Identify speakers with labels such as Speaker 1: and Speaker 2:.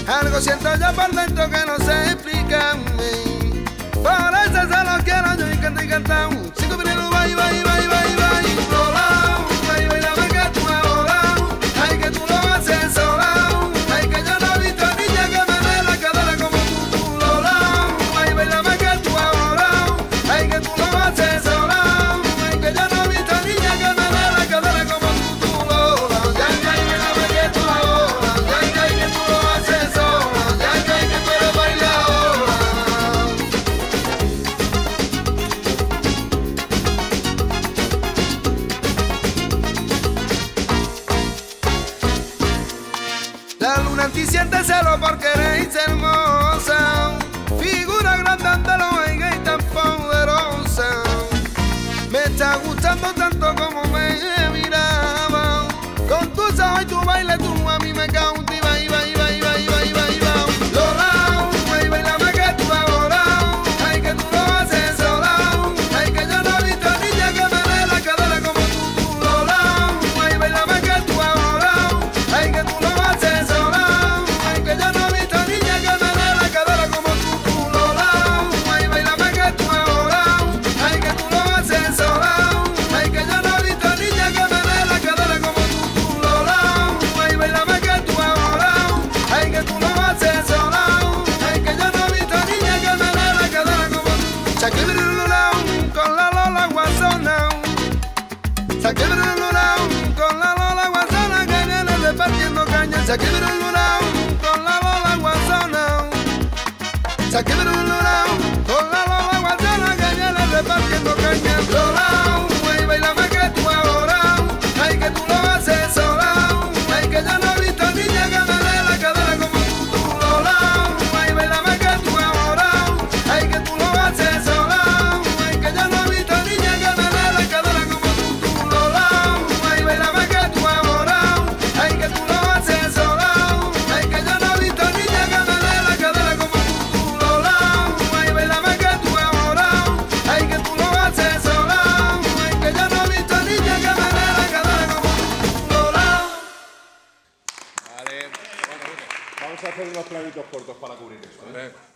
Speaker 1: Algo siento yo por dentro que no se explica. Por eso se lo quiero yo y canto y cantao. Cinco minutos, bye, bye, bye, bye, bye. Rolao, bye, bailame que tú adorao. Ay, que tú lo haces solao. Ay, que yo no he visto niña que me dé la cadera como tú, rolao. Ay, bailame que tú adorao. Ay, que tú lo haces solao. Ay, que yo no he visto niña que me dé la cadera como tú, rolao. Ay, bailame que tú adorao. Ay, que tú lo haces solao. Ay, que tú eres bailadora. La luna en ti siente celo porque eres hermosa, figura grande ante los oiga y tan poderosa. Me está gustando tanto como me miraba, con tus ojos y tu baile tú a mí me cautiva y va, y va, y va, y va, y va, y va. Lorao, ay, bailame que tú adorao, ay, que tú lo haces solao, ay, que yo no he visto niña que me dé la cadera como tú, lorao, ay, bailame que tú adorao, ay, que tú lo haces solao, ay, que yo no he visto niña que me dé la cadera como tú, lorao, ay, bailame que tú adorao, ay, que tú lo haces solao, ay, que yo no he visto niña que me dé la cadera como tú, lorao, ay, bailame que tú adorao, ay, que tú lo haces solao, ay, que yo no he visto niña que me dé la cadera como tú. Chaquibirulao, con la Lola Guasona, chaquibirulao, con la Lola Guasona que viene repartiendo caña. Chaquibirulao, con la Lola Guasona, chaquibirulao, con la Lola Guasona que viene repartiendo caña. Rolao, ay, bailame que tú adorao, ay, que tú lo haces solao, ay, que yo no he visto niña que me dé la cadera como tú, rolao, ay, bailame que tú adorao, ay, que tú lo haces solao, ay, que yo no he visto niña que me dé la cadera como tú, rolao, ay, bailame que tú adorao, ay, que tú lo haces solao, ay, que yo no he visto niña que me dé la cadera como tú, rolao, ay, bailame que tú adorao, ay, que tú lo haces solao, ay, que yo no he visto niña que me dé la cadera como tú, rolao.
Speaker 2: Vale. Vamos a hacer unos clavitos cortos para cubrir eso, ¿eh?